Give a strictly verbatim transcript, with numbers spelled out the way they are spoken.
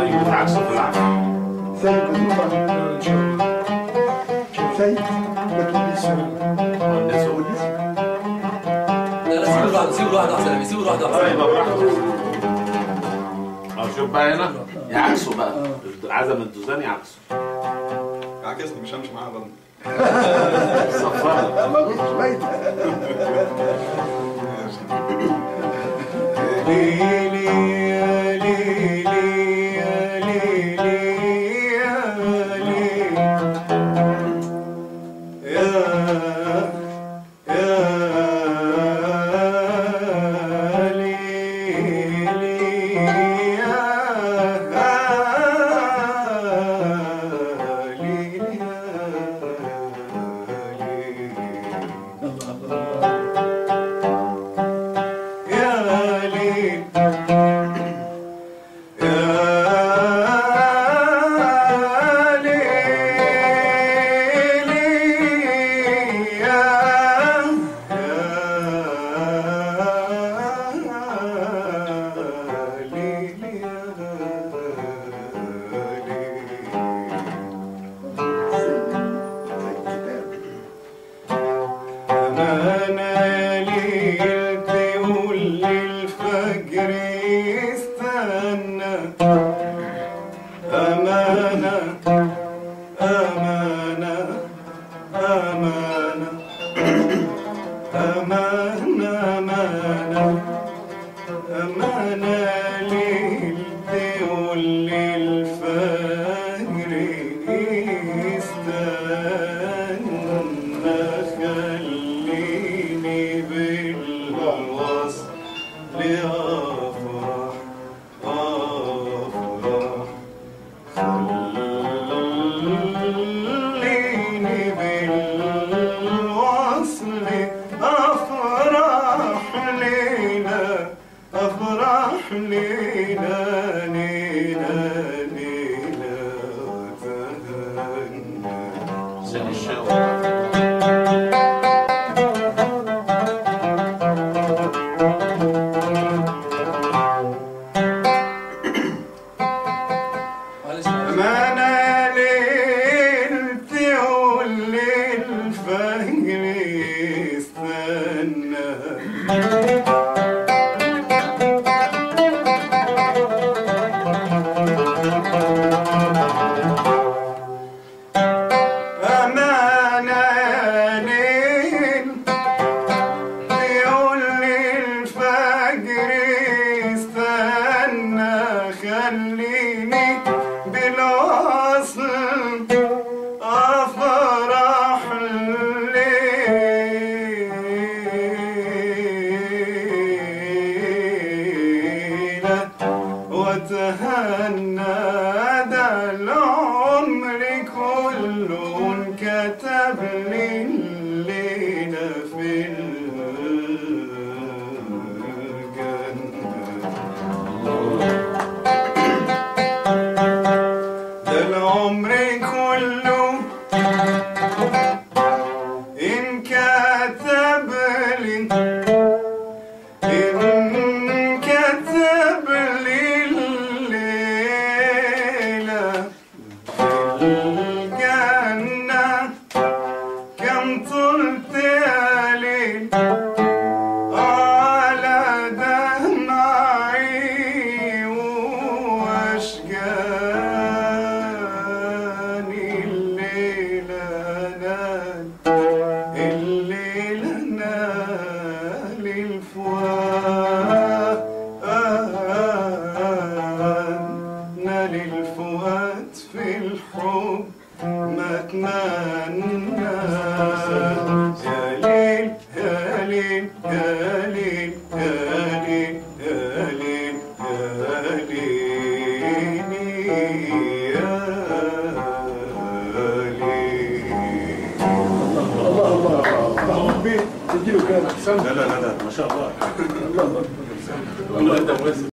يموت عكسه في العافية. سيد بزوطة إن شاء الله. سيد لكن لسه مهندس هو. لا لا سيبوا الواحد سيبوا الواحد أحسن سيبوا الواحد أحسن. طيب براحته. أه شوف بقى هنا يعكسه بقى عزم الدوزان يعكسه. عكسني مش همشي معاه برضه. صفرنا. ما كنتش ميت. ليلي يا ليلي يا ليلي يا ليلي يا يا ليلي أمانة أمانة أمانة أمانة أمانة أمانة ليلتي وللفجر استنى خليني بالوصل أفرح أفرح خليني بالوصل أفرح لينا أفرح لينا لينا لينا وتهنى سن الشوق. أمانة ليلتي وللفجر استنى أمانة ليلتي وللفجر استنى خليني بالوصل أفرح ليلة وتهنى ده العمر كله انكتب ليلة في العمر كله إن كتب لي إن كتب لي الليلة في الجنة كم طلت يا ليل على دمعي وأشجاني الليلة نال الليلة نال الفؤاد نال الفؤاد في الحب ما اتمنى يا ليل يا ليل يا ليل يا ليل يا ليل يا ليل يا ليل. الله الله الله بيه تجيله كام؟ لا لا لا ما شاء الله. الله الله.